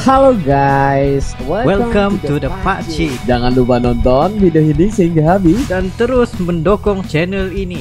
Halo guys, welcome to the PUBG. Jangan lupa nonton video ini sehingga habis dan terus mendukung channel ini.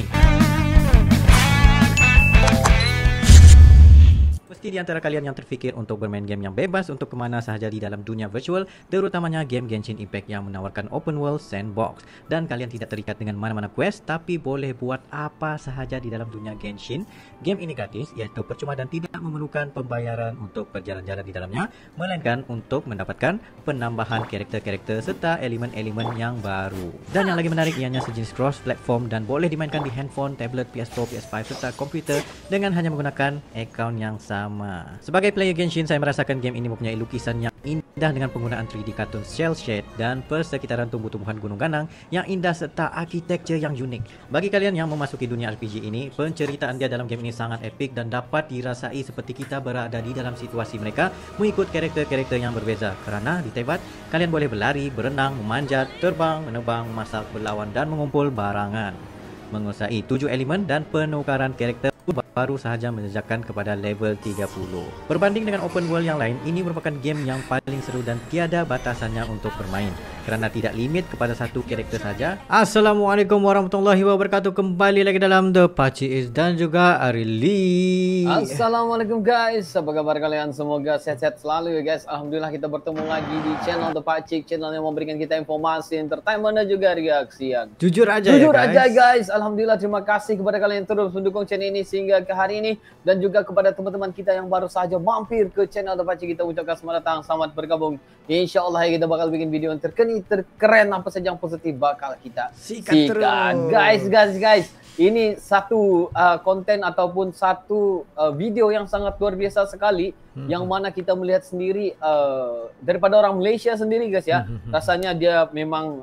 Pasti di antara kalian yang terfikir untuk bermain game yang bebas untuk kemana sahaja di dalam dunia virtual, terutamanya game Genshin Impact yang menawarkan open world sandbox. Dan kalian tidak terikat dengan mana-mana quest, tapi boleh buat apa sahaja di dalam dunia Genshin. Game ini gratis, iaitu percuma dan tidak memerlukan pembayaran untuk berjalan-jalan di dalamnya, melainkan untuk mendapatkan penambahan karakter-karakter serta elemen-elemen yang baru. Dan yang lagi menarik ianya sejenis cross-platform dan boleh dimainkan di handphone, tablet, PS4, PS5 serta komputer dengan hanya menggunakan akaun yang sama. Sebagai player Genshin, saya merasakan game ini mempunyai lukisan yang indah dengan penggunaan 3D kartun cel shade dan persekitaran tumbuh-tumbuhan gunung ganang yang indah serta arsitektur yang unik. Bagi kalian yang memasuki dunia RPG ini, penceritaan dia dalam game ini sangat epik dan dapat dirasai seperti kita berada di dalam situasi mereka mengikut karakter-karakter yang berbeza. Kerana di Teyvat, kalian boleh berlari, berenang, memanjat, terbang, menebang, memasak, berlawan dan mengumpul barangan. Menguasai 7 elemen dan penukaran karakter baru sahaja menjejakkan kepada level 30. Berbanding dengan open world yang lain, ini merupakan game yang paling seru dan tiada batasannya untuk bermain kerana tidak limit kepada satu karakter saja. Assalamualaikum warahmatullahi wabarakatuh. Kembali lagi dalam The PUBG dan juga Arili. Assalamualaikum guys, apa kabar kalian? Semoga sehat-sehat selalu ya guys. Alhamdulillah kita bertemu lagi di channel The PUBG, channel yang memberikan kita informasi, entertainment dan juga reaksi yang jujur aja guys. Alhamdulillah, terima kasih kepada kalian yang terus mendukung channel ini sehingga ke hari ini, dan juga kepada teman-teman kita yang baru saja mampir ke channel The PUBG, kita ucapkan selamat datang, selamat bergabung. InsyaAllah kita bakal bikin video yang terkini, terkeren, apa saja yang positif bakal kita sikat. Guys, ini satu konten ataupun satu video yang sangat luar biasa sekali, yang mana kita melihat sendiri daripada orang Malaysia sendiri guys ya. Rasanya dia memang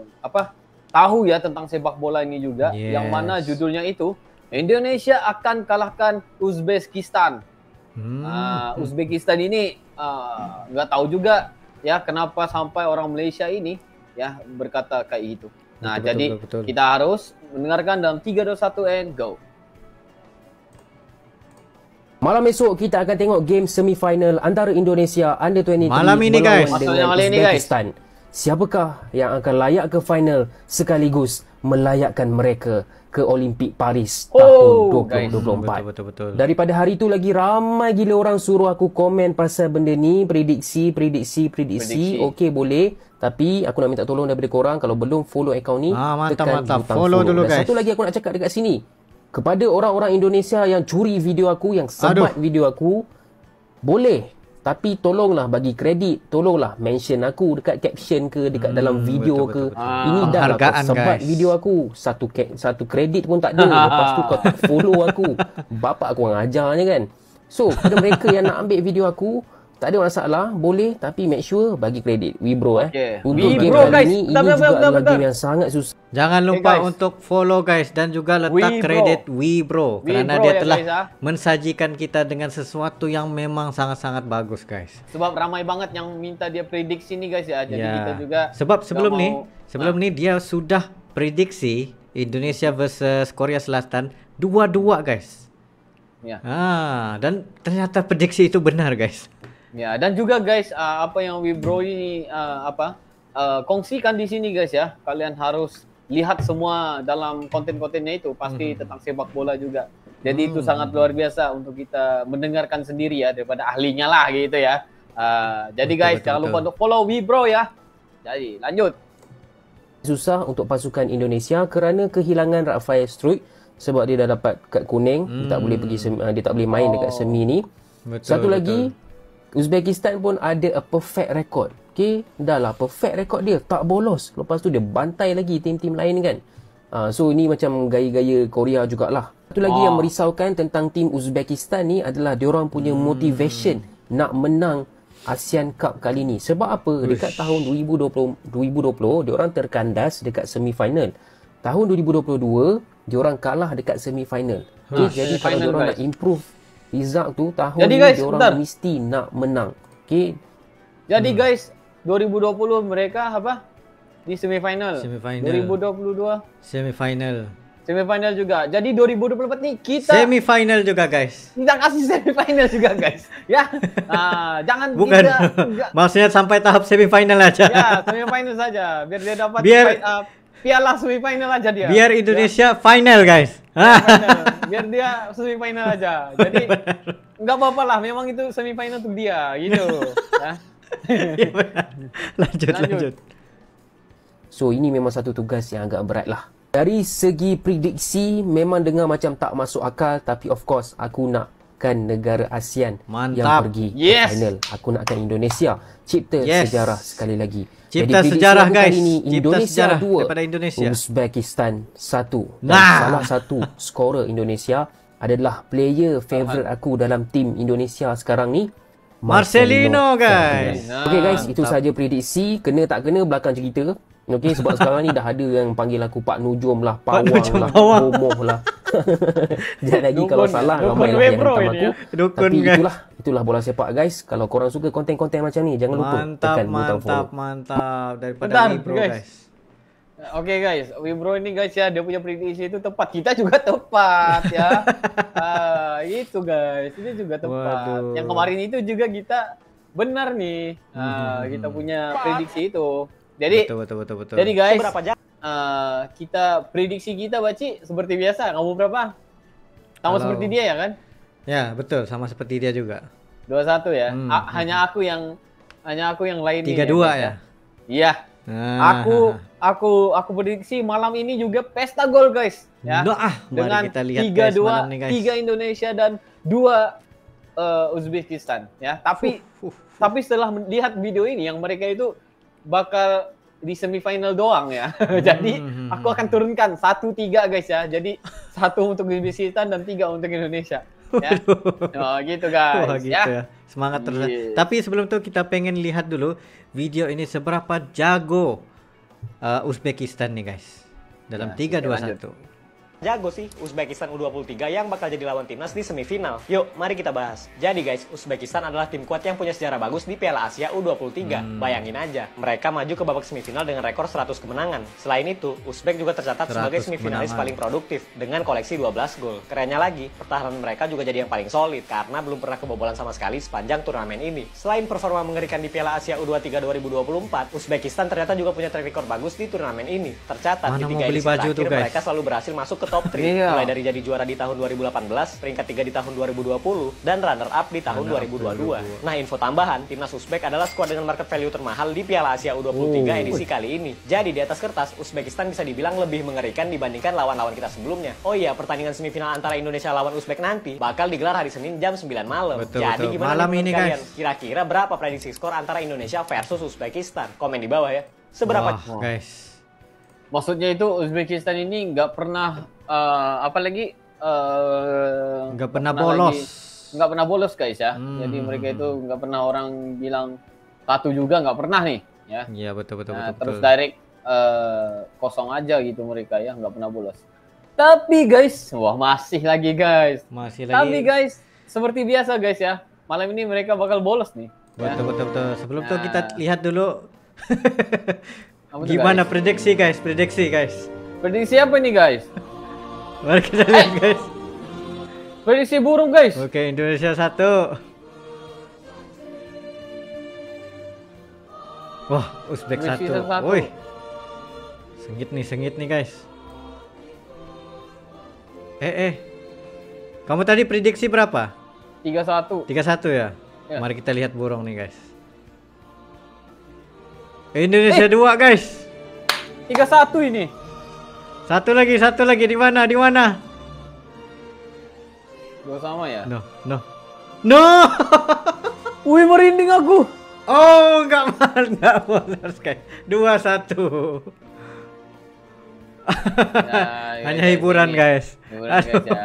tahu ya tentang sepak bola ini juga, yang mana judulnya itu Indonesia akan kalahkan Uzbekistan. Uzbekistan ini nggak tahu juga ya kenapa sampai orang Malaysia ini ya berkata kayak gitu. Nah, betul. Kita harus mendengarkan dalam 3, 2, 1 and go. Malam esok kita akan tengok game semifinal antara Indonesia Under-23 malam ini guys. Dengan Uzbekistan. Siapakah yang akan layak ke final sekaligus melayakkan mereka ke Olimpik Paris tahun 2024. Betul. Daripada hari tu lagi ramai gila orang suruh aku komen pasal benda ni, prediksi. Okey, boleh. Tapi aku nak minta tolong daripada korang, kalau belum follow akaun ni, mantap. Follow dulu guys. Satu lagi aku nak cakap dekat sini. Kepada orang-orang Indonesia yang curi video aku, yang sebat video aku, boleh. Tapi tolonglah bagi kredit, tolonglah mention aku dekat caption ke, dekat dalam video ke. Ini dah lah kau sebat video aku. Satu kredit pun tak ada. Lepas tu kau tak follow aku. Bapak aku orang ajarnya kan. So, kepada mereka yang nak ambil video aku, tak ada masalah, boleh, tapi make sure bagi kredit. Wibro Untuk game kali ni, ini juga adalah game yang sangat susah. Jangan lupa untuk follow guys dan juga letak kredit Wibro kerana dia telah mensajikan kita dengan sesuatu yang memang sangat-sangat bagus guys. Sebab ramai banget yang minta dia prediksi ni guys ya. Jadi kita juga sebab sebelum ni dia sudah prediksi Indonesia versus Korea Selatan 2-2 guys. Dan ternyata prediksi itu benar guys. Ya, dan juga guys, apa yang Wibro ini kongsikan di sini guys ya. Kalian harus lihat semua dalam konten-kontennya itu, pasti tentang sepak bola juga. Jadi itu sangat luar biasa untuk kita mendengarkan sendiri ya, daripada ahlinya lah gitu ya. Jadi guys, jangan lupa untuk follow Wibro ya. Jadi lanjut. Susah untuk pasukan Indonesia kerana kehilangan Rafael Struik sebab dia dah dapat kad kuning, dia tak boleh pergi dia tak boleh main dekat semi ni. Satu lagi, Uzbekistan pun ada a perfect record. Okey, dah lah perfect record dia, tak bolos. Lepas tu dia bantai lagi tim-tim lain kan. So ini macam gaya-gaya Korea jugalah. Satu lagi yang merisaukan tentang tim Uzbekistan ni adalah diorang punya motivation nak menang ASEAN Cup kali ni. Sebab apa? Dekat tahun 2020 diorang terkandas dekat semifinal. Tahun 2022 diorang kalah dekat semifinal. Okay, jadi kalau diorang nak improve result tu, tahun ni diorang mesti nak menang. Okay. Jadi guys, 2020 mereka apa? Di semifinal. 2022 semifinal. Semifinal juga. Jadi 2024 nih kita Semifinal juga guys. kita kasih semifinal juga guys. Ya. Jangan Bukan. tidak. Maksudnya sampai tahap semifinal aja. Ya, semifinal saja. Biar dia dapat piala semifinal aja dia. Biar Indonesia final guys. Semifinal. Biar dia semifinal aja. Jadi nggak apa-apa lah. Memang itu semifinal untuk dia gitu. Ya. Iya, benar. Lanjut. So ini memang satu tugas yang agak berat lah. Dari segi prediksi memang dengar macam tak masuk akal, tapi of course aku nakkan negara ASEAN yang Mantap. pergi ke Yes. final. Aku nakkan Indonesia cipta Yes. sejarah sekali lagi. Cipta prediksi sejarah, aku guys. kali ini, Cipta Indonesia sejarah 2, daripada Indonesia. Uzbekistan 1. Dan Nah. salah satu skorer Indonesia adalah player favourite aku dalam tim Indonesia sekarang ni, Marcelino, guys. Fernandes. Okay guys, itu saja prediksi. Kena tak kena belakang cerita. Okay, sebab sekarang ni dah ada yang panggil aku Pak Nujum lah, Pawang Nujum lah, Pawang. Bomoh lah. Jangan lagi kalau Dukun, salah dukun ramai lah yang Webro hantam ini aku. ya. Dukun, Tapi guys. itulah bola sepak guys. Kalau korang suka konten-konten macam ni, jangan lupa tekan butang follow. Mantap daripada Bentar, Libro guys. guys. Oke guys, Wibro ini guys ya, dia punya prediksi itu tepat. Kita juga tepat ya. Itu guys, ini juga tepat. Waduh. Yang kemarin itu juga kita benar nih. Kita punya prediksi itu. Jadi Betul. Jadi guys, kita prediksi kita Baci seperti biasa. Kamu berapa? Sama Kalau- seperti dia ya kan? Ya, betul, sama seperti dia juga. 21 ya. Hanya aku yang lain ini. 3-2 guys, ya. Iya. Nah, Aku prediksi malam ini juga pesta gol guys ya. Mari Dengan kita lihat guys 3-2, malam nih guys. 3 Indonesia dan 2 Uzbekistan ya. Tapi setelah melihat video ini yang mereka itu bakal di semifinal doang ya. Jadi aku akan turunkan 1-3 guys ya. Jadi 1 untuk Uzbekistan dan 3 untuk Indonesia. Ya. Oh, gitu guys. Wah, gitu ya. Semangat terus. Yes. Tapi sebelum itu kita pengen lihat dulu video ini seberapa jago Uzbekistan nih guys. Dalam Nah, 3-2-1. Jago sih Uzbekistan U23 yang bakal jadi lawan timnas di semifinal. Yuk, mari kita bahas. Jadi guys, Uzbekistan adalah tim kuat yang punya sejarah bagus di Piala Asia U23. Bayangin aja, mereka maju ke babak semifinal dengan rekor 100 kemenangan. Selain itu, Uzbek juga tercatat 100 sebagai semifinalis kemenangan. paling produktif dengan koleksi 12 gol. Kerennya lagi, pertahanan mereka juga jadi yang paling solid karena belum pernah kebobolan sama sekali sepanjang turnamen ini. Selain performa mengerikan di Piala Asia U23 2024, Uzbekistan ternyata juga punya track record bagus di turnamen ini. Tercatat Mana di mau 3 beli edisi baju terakhir tuh, guys? mereka selalu berhasil masuk ke top 3. Iya. Mulai dari jadi juara di tahun 2018, peringkat 3 di tahun 2020, dan runner up di tahun 2022. Nah, info tambahan, timnas Uzbek adalah skuad dengan market value termahal di Piala Asia U23 edisi kali ini. Jadi di atas kertas, Uzbekistan bisa dibilang lebih mengerikan dibandingkan lawan-lawan kita sebelumnya. Oh iya, pertandingan semifinal antara Indonesia lawan Uzbek nanti bakal digelar hari Senin jam 9 malam. Betul, Jadi betul. gimana Malam nih ini, menurut kalian? guys. Kira-kira berapa prediksi skor antara Indonesia versus Uzbekistan? Komen di bawah ya. Seberapa Wah, guys. Maksudnya itu Uzbekistan ini nggak pernah Nggak pernah bolos. Nggak pernah bolos guys ya. Jadi mereka itu nggak pernah orang bilang satu juga nggak pernah nih ya. Iya, betul. Terus direct kosong aja gitu mereka ya, nggak pernah bolos. Tapi guys, masih lagi guys. Masih Tapi lagi. guys, seperti biasa guys ya, malam ini mereka bakal bolos nih. Ya. Betul. Sebelum itu kita lihat dulu Apa tuh, gimana guys? prediksi guys. Prediksi apa nih guys? Mari kita lihat guys. Prediksi burung guys. Oke, Indonesia 1. Wah, Uzbek Uzbekistan 1. 1. Woi. Sengit nih guys. Kamu tadi prediksi berapa? 3-1. 3-1 ya? Ya. Mari kita lihat burung nih guys. Indonesia 2 guys. 3-1 ini. Satu lagi di mana? Dua sama ya? No. Wih, merinding aku. Oh, enggak benar guys. 2-1. Ya, Hanya guys, hiburan ini. guys. Hiburan guys ya.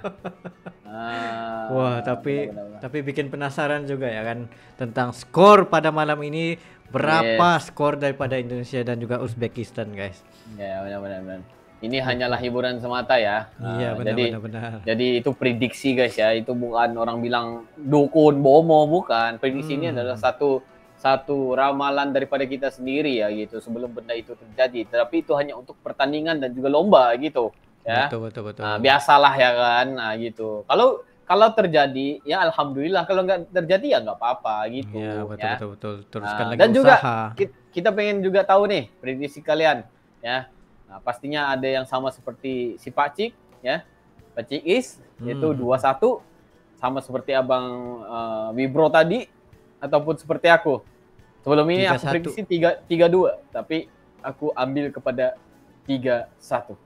Wah, tapi benar-benar. bikin penasaran juga ya kan tentang skor pada malam ini, berapa skor daripada Indonesia dan juga Uzbekistan guys. Ya, benar-benar. Ini hanyalah hiburan semata ya. Iya, benar. Jadi itu prediksi guys ya. Itu bukan orang bilang dukun bomo, bukan. Prediksi ini adalah satu ramalan daripada kita sendiri ya gitu sebelum benda itu terjadi. Tapi itu hanya untuk pertandingan dan juga lomba gitu. ya. Betul. Biasalah ya kan, gitu. Kalau terjadi ya alhamdulillah, kalau nggak terjadi ya nggak apa-apa gitu. Ya, betul. Teruskan lagi Dan juga usaha. kita pengen juga tahu nih prediksi kalian ya. Nah, pastinya ada yang sama seperti si Pak Cik ya. Pak Cik Is yaitu 2-1 sama seperti Abang Wibro tadi ataupun seperti aku. Sebelum ini aku 3-1. prediksi 3-2, tapi aku ambil kepada 3-1.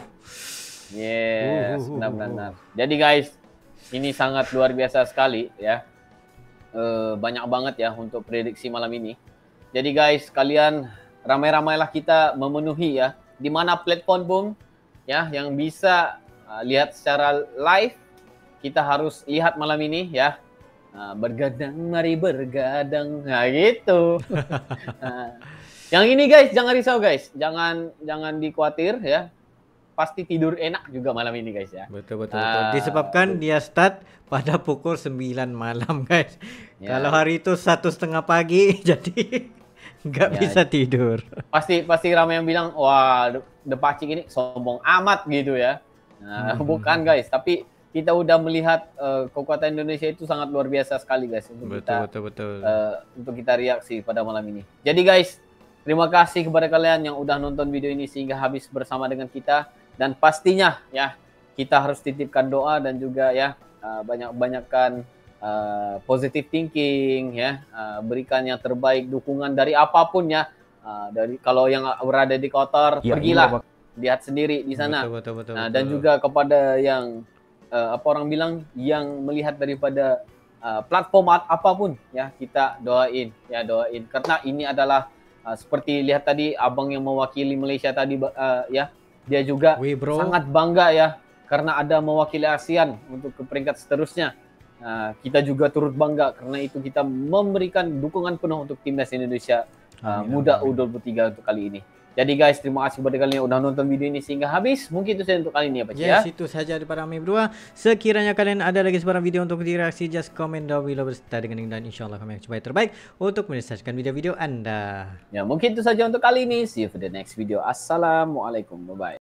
Ya. Yes, benar. Jadi guys, ini sangat luar biasa sekali ya. Banyak banget ya untuk prediksi malam ini. Jadi guys, kalian ramai-ramailah kita memenuhi ya. Di mana platform pun ya yang bisa lihat secara live, kita harus lihat malam ini ya. Bergadang, mari bergadang. Nah gitu. Yang ini guys, jangan risau guys. Jangan dikhawatir ya. Pasti tidur enak juga malam ini guys ya. Betul. Disebabkan dia start pada pukul 9 malam guys. Ya. Kalau hari itu 1:30 pagi jadi nggak bisa tidur. Pasti ramai yang bilang, wah The Pacik ini sombong amat gitu ya. Bukan guys, tapi kita udah melihat kekuatan Indonesia itu sangat luar biasa sekali guys untuk Betul. Untuk kita reaksi pada malam ini. Jadi guys, terima kasih kepada kalian yang udah nonton video ini sehingga habis bersama dengan kita. Dan pastinya ya, kita harus titipkan doa dan juga ya banyak-banyakkan positive thinking ya, berikan yang terbaik, dukungan dari apapun ya. Dari kalau yang berada di Qatar, pergilah lihat sendiri di sana. Betul. Dan juga kepada yang apa orang bilang yang melihat daripada platform apapun ya, kita doain karena ini adalah seperti lihat tadi abang yang mewakili Malaysia tadi ya, dia juga sangat bangga ya karena ada mewakili ASEAN untuk ke peringkat seterusnya. Kita juga turut bangga karena itu kita memberikan dukungan penuh untuk timnas Indonesia muda U23 untuk kali ini. Jadi guys, terima kasih kepada kalian yang udah nonton video ini sehingga habis. Mungkin itu saja untuk kali ini ya Pak Cik. Yes, itu saja daripada kami berdua. Sekiranya kalian ada lagi sebarang video untuk direaksi, just comment down below berserta dengan link dan insyaAllah kami akan coba yang terbaik untuk menyelesaikan video-video anda. Ya, mungkin itu saja untuk kali ini. See you for the next video. Assalamualaikum. Bye-bye.